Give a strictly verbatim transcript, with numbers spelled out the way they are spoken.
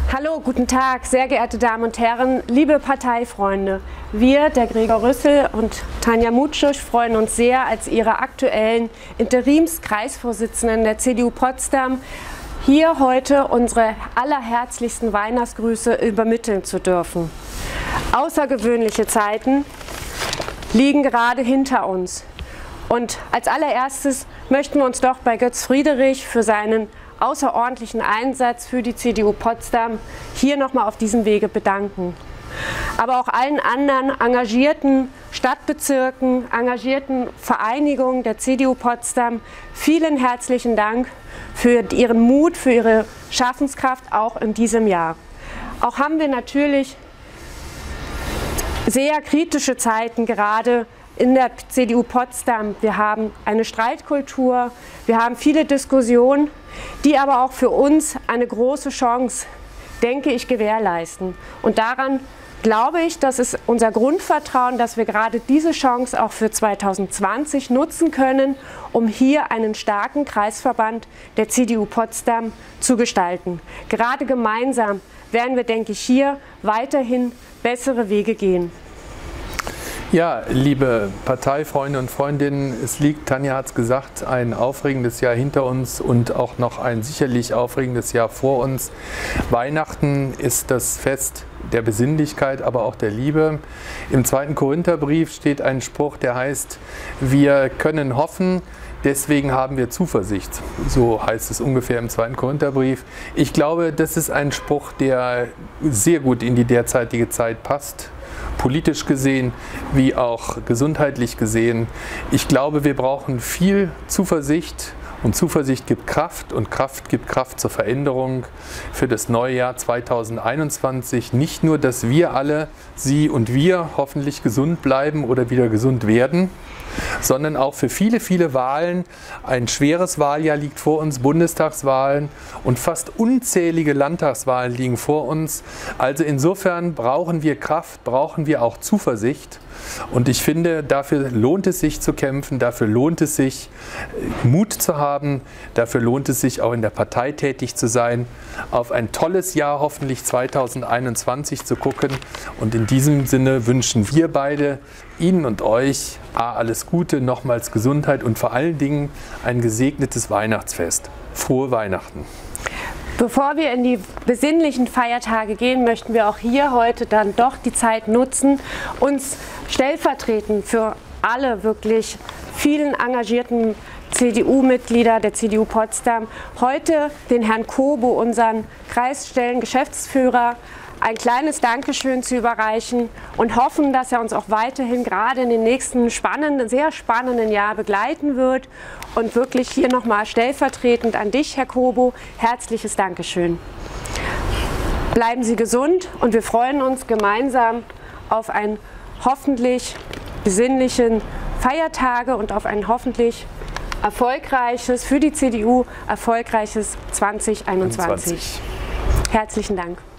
Hallo, guten Tag, sehr geehrte Damen und Herren, liebe Parteifreunde. Wir, der Gregor Rüssel und Tanja Mutschig, freuen uns sehr, als Ihre aktuellen Interimskreisvorsitzenden der C D U Potsdam hier heute unsere allerherzlichsten Weihnachtsgrüße übermitteln zu dürfen. Außergewöhnliche Zeiten liegen gerade hinter uns. Und als allererstes möchten wir uns doch bei Götz Friederich für seinen außerordentlichen Einsatz für die C D U Potsdam hier nochmal auf diesem Wege bedanken. Aber auch allen anderen engagierten Stadtbezirken, engagierten Vereinigungen der C D U Potsdam vielen herzlichen Dank für Ihren Mut, für Ihre Schaffenskraft auch in diesem Jahr. Auch haben wir natürlich sehr kritische Zeiten gerade in der C D U Potsdam. Wir haben eine Streitkultur, wir haben viele Diskussionen, die aber auch für uns eine große Chance, denke ich, gewährleisten. Und daran glaube ich, das ist unser Grundvertrauen, dass wir gerade diese Chance auch für zweitausendzwanzig nutzen können, um hier einen starken Kreisverband der C D U Potsdam zu gestalten. Gerade gemeinsam werden wir, denke ich, hier weiterhin bessere Wege gehen. Ja, liebe Parteifreunde und Freundinnen, es liegt, Tanja hat es gesagt, ein aufregendes Jahr hinter uns und auch noch ein sicherlich aufregendes Jahr vor uns. Weihnachten ist das Fest der Besinnlichkeit, aber auch der Liebe. Im zweiten Korintherbrief steht ein Spruch, der heißt, wir können hoffen, deswegen haben wir Zuversicht. So heißt es ungefähr im zweiten Korintherbrief. Ich glaube, das ist ein Spruch, der sehr gut in die derzeitige Zeit passt. Politisch gesehen wie auch gesundheitlich gesehen. Ich glaube, wir brauchen viel Zuversicht und Zuversicht gibt Kraft und Kraft gibt Kraft zur Veränderung für das neue Jahr zweitausendeinundzwanzig. Nicht nur, dass wir alle, Sie und wir, hoffentlich gesund bleiben oder wieder gesund werden, sondern auch für viele, viele Wahlen. Ein schweres Wahljahr liegt vor uns, Bundestagswahlen und fast unzählige Landtagswahlen liegen vor uns. Also insofern brauchen wir Kraft, brauchen wir auch Zuversicht. Und ich finde, dafür lohnt es sich zu kämpfen, dafür lohnt es sich, Mut zu haben, dafür lohnt es sich auch in der Partei tätig zu sein, auf ein tolles Jahr hoffentlich zweitausendeinundzwanzig zu gucken. Und in diesem Sinne wünschen wir beide Ihnen und euch A, alles Gute, nochmals Gesundheit und vor allen Dingen ein gesegnetes Weihnachtsfest. Frohe Weihnachten! Bevor wir in die besinnlichen Feiertage gehen, möchten wir auch hier heute dann doch die Zeit nutzen, uns stellvertretend für alle wirklich vielen engagierten C D U-Mitglieder der C D U Potsdam heute den Herrn Kobo, unseren Kreisstellengeschäftsführer, ein kleines Dankeschön zu überreichen und hoffen, dass er uns auch weiterhin gerade in den nächsten spannenden, sehr spannenden Jahr begleiten wird. Und wirklich hier nochmal stellvertretend an dich, Herr Kobo, herzliches Dankeschön. Bleiben Sie gesund und wir freuen uns gemeinsam auf ein hoffentlich besinnlichen Feiertage und auf ein hoffentlich erfolgreiches, für die C D U erfolgreiches zweitausendeinundzwanzig. Herzlichen Dank.